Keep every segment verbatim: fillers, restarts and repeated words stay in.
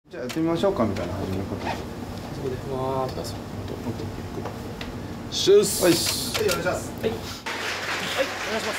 じゃあやってみましょうかみたいな始め方。 そこでふわーっとそっともっとゆっくりシュース。 はい、 はい、お願いします。はい、はい、お願いします。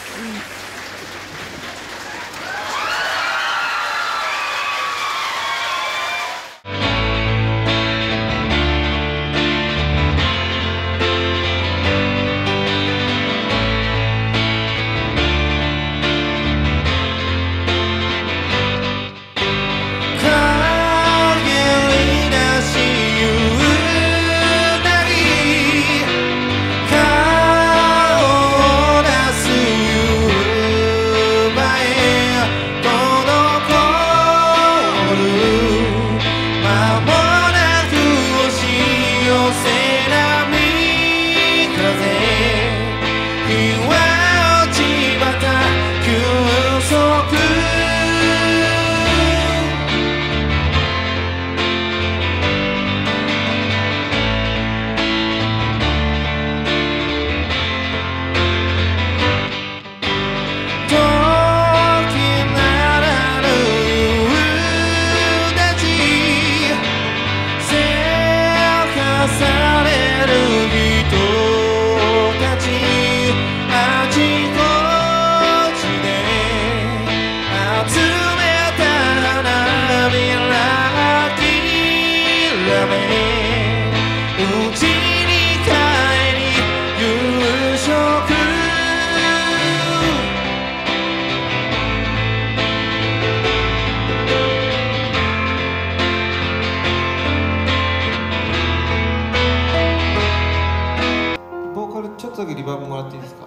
ちょっとだけリバーブもらっていいですか。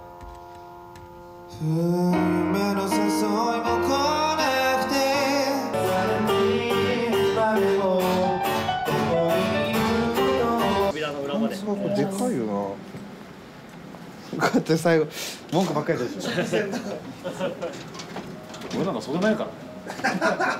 夢の誘いも来なくて扉の裏まで。 すごいこれでかいよな。こうやって最後文句ばっかりでしょ。 俺なんか袖ないから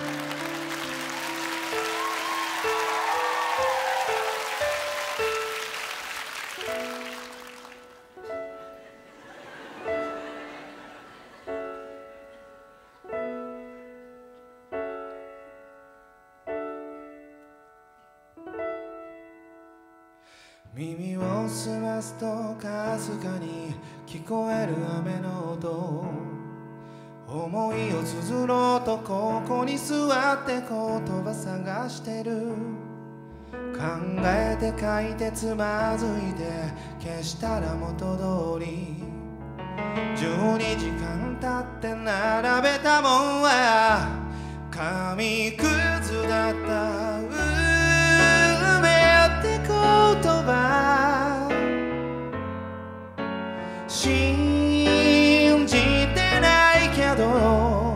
耳を澄ますとかすかに聞こえる雨の音、思いを綴ろうとここに座って言葉探してる、考えて書いてつまずいて消したら元通り、じゅうにじかん経って並べたもんは紙くずだった。信じてないけど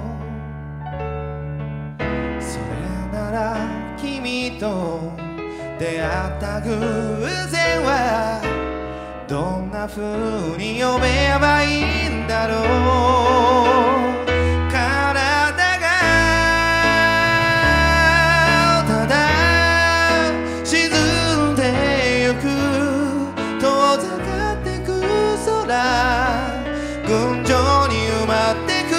それなら君と出会った偶然はどんな風に呼べばいいんだろう。群青に埋まってく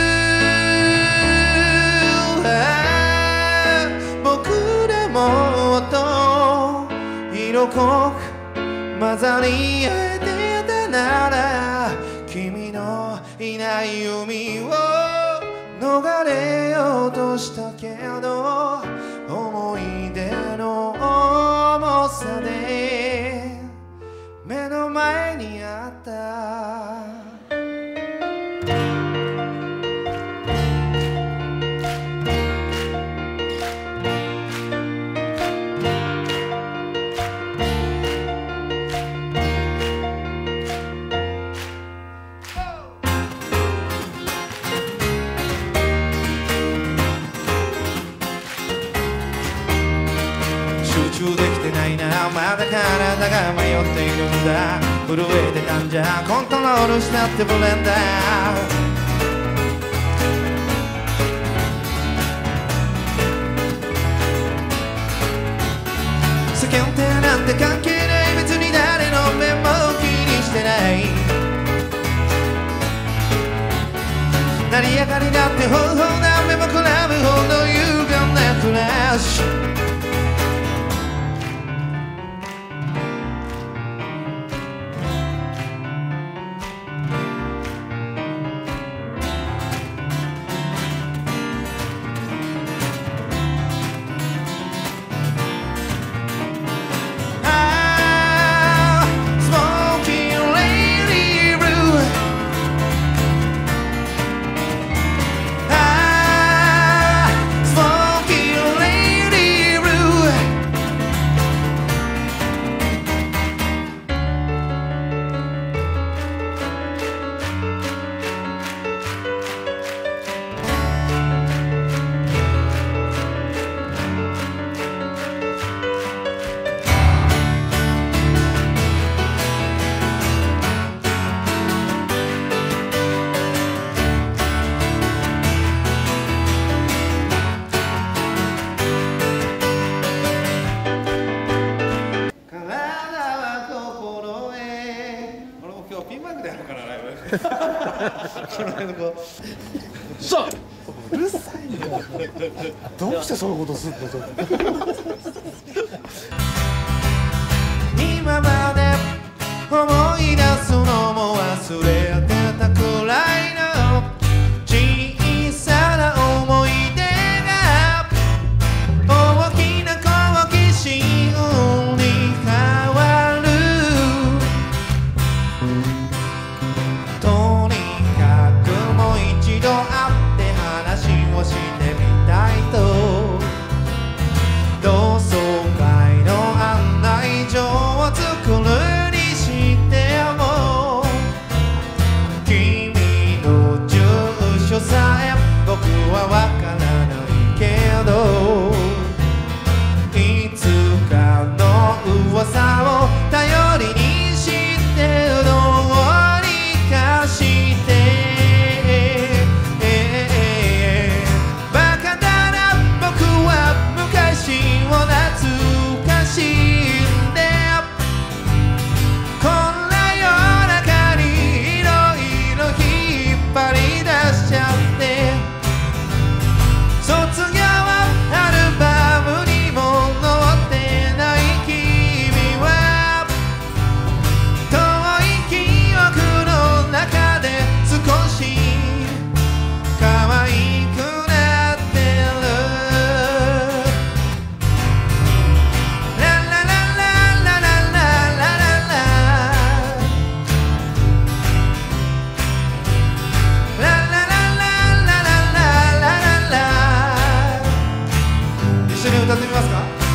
僕らもっと色濃く混ざり合えてたなら君のいない海を逃れようとしたけど思い出の重さで目の前にあった集中できてないな、まだ体が迷っているんだ。震えてたんじゃコントロールしたってブレンダー。世間体なんて関係ない、別に誰の目も気にしてない。成り上がりだって方法な目も比べほど歪んだくらい話この辺のこうさあうるさいんだよ。どうしてそういうことすんの？ 今まで思い出すのも忘れてたくらいの小さな思い出が大きな好奇心に変わる。とにかくもう一度会って話をしてみたいと同窓会の案内状を作るにしても君の住所さえ僕はわからないけどいつかの噂を頼りにしてどうにかしてバカだな僕は昔を懐かしんでこんな夜中にいろいろ引っ張り出しちゃって卒業アルバムにも載ってない君は遠い記憶の中で少し可愛くなってるラララララララララララララララララララ一緒に歌ってみますか。